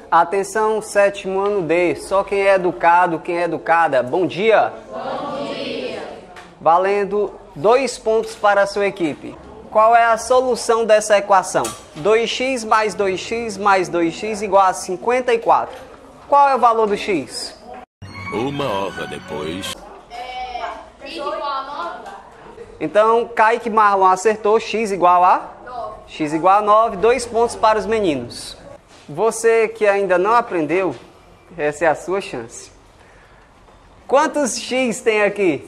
Atenção, sétimo ano D. Só quem é educado, quem é educada. Bom dia. Bom dia. Valendo 2 pontos para a sua equipe. Qual é a solução dessa equação? 2x mais 2x mais 2x igual a 54. Qual é o valor do x? 1 hora depois. X igual a 9? Então, Kaique Marlon acertou, x igual a? 9. X igual a 9, 2 pontos para os meninos. Você que ainda não aprendeu, essa é a sua chance. Quantos x tem aqui?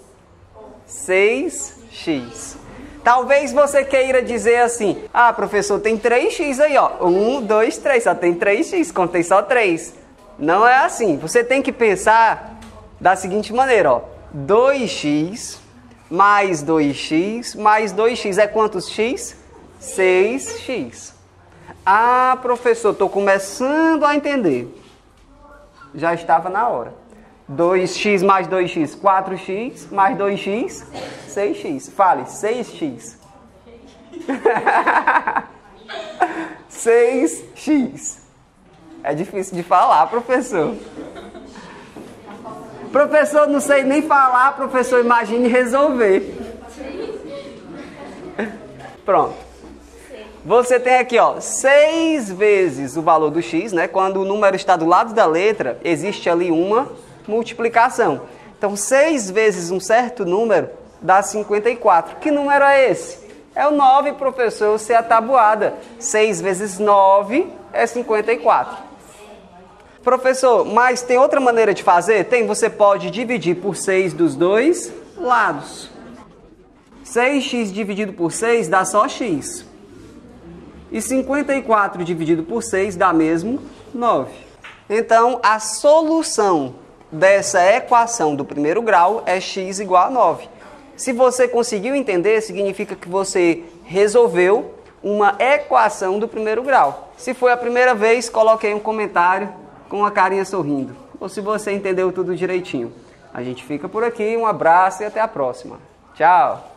6x. Talvez você queira dizer assim, ah, professor, tem 3x aí, ó. 1, 2, 3, só tem 3x, contei só 3. Não é assim. Você tem que pensar da seguinte maneira, ó. 2x mais 2x mais 2x é quantos x? 6x. Ah, professor, estou começando a entender. Já estava na hora. 2x mais 2x, 4x, mais 2x, 6x. Fale, 6x. 6x. É difícil de falar, professor. Professor, não sei nem falar, professor, imagine resolver. Pronto. Você tem aqui, ó, 6 vezes o valor do x, né? Quando o número está do lado da letra, existe ali uma multiplicação. Então, 6 vezes um certo número dá 54. Que número é esse? É o 9, professor, você é a tabuada. 6 vezes 9 é 54. Professor, mas tem outra maneira de fazer? Tem, você pode dividir por 6 dos dois lados. 6x dividido por 6 dá só x. E 54 dividido por 6 dá mesmo 9. Então, a solução dessa equação do primeiro grau é x igual a 9. Se você conseguiu entender, significa que você resolveu uma equação do primeiro grau. Se foi a primeira vez, coloque aí um comentário com uma carinha sorrindo. Ou se você entendeu tudo direitinho. A gente fica por aqui, um abraço e até a próxima. Tchau!